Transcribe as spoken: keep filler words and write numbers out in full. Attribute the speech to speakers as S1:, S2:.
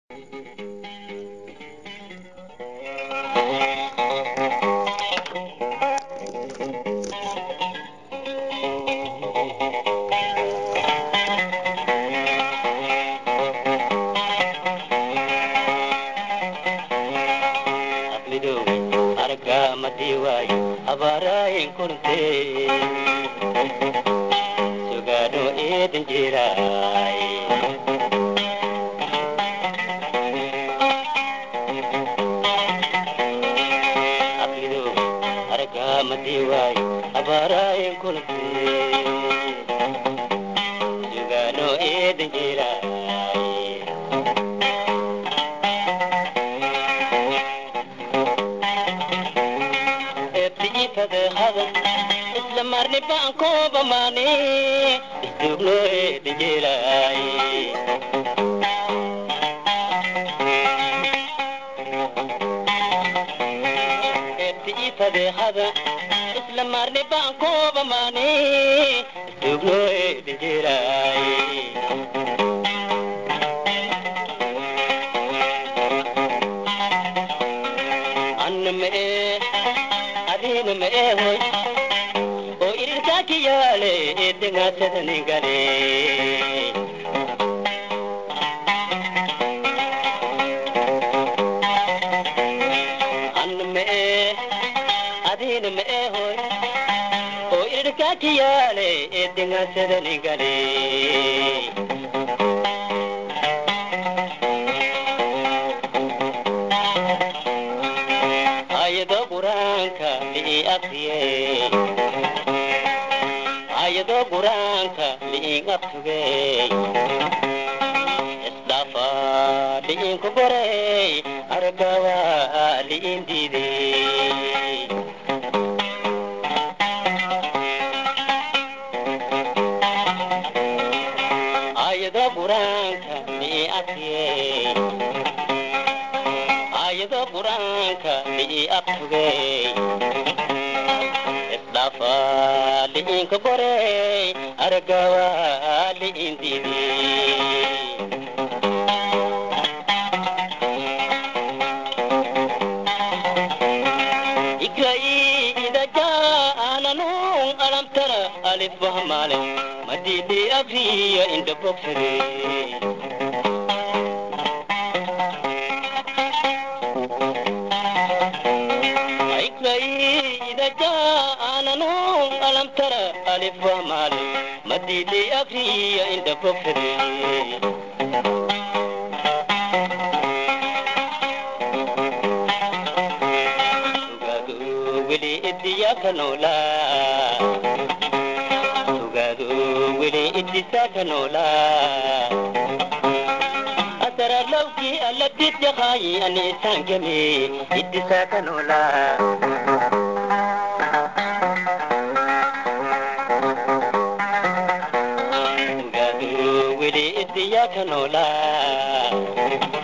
S1: Abarain kunte sugado edin jirai apido arga matiwai abarain kunte sugado edin jirai Islam marni banko bamani istugno edinjirai eti fade hada Islam marni banko bamani istugno edinjirai anme adin me hoy Yale edinga sedningale anme adin me hoy o irka kiyale edinga sedningale ayado quranka li afiye ayado quranka liingabtuge isdafa liinku gorey argawa liindide ayado quranka liafiye ayado quranka liabtuge Dafali inko gore argawali indidi Ikrai idaja ananu alam tara alif bahmale madidi afiya inda boksere alam tara alif wa mal madili afiya inda bokre tugadu wili idiya kanola tugadu wili idisa kanola asara lawki alati jahayi ani sangemi idisa kanola Kanola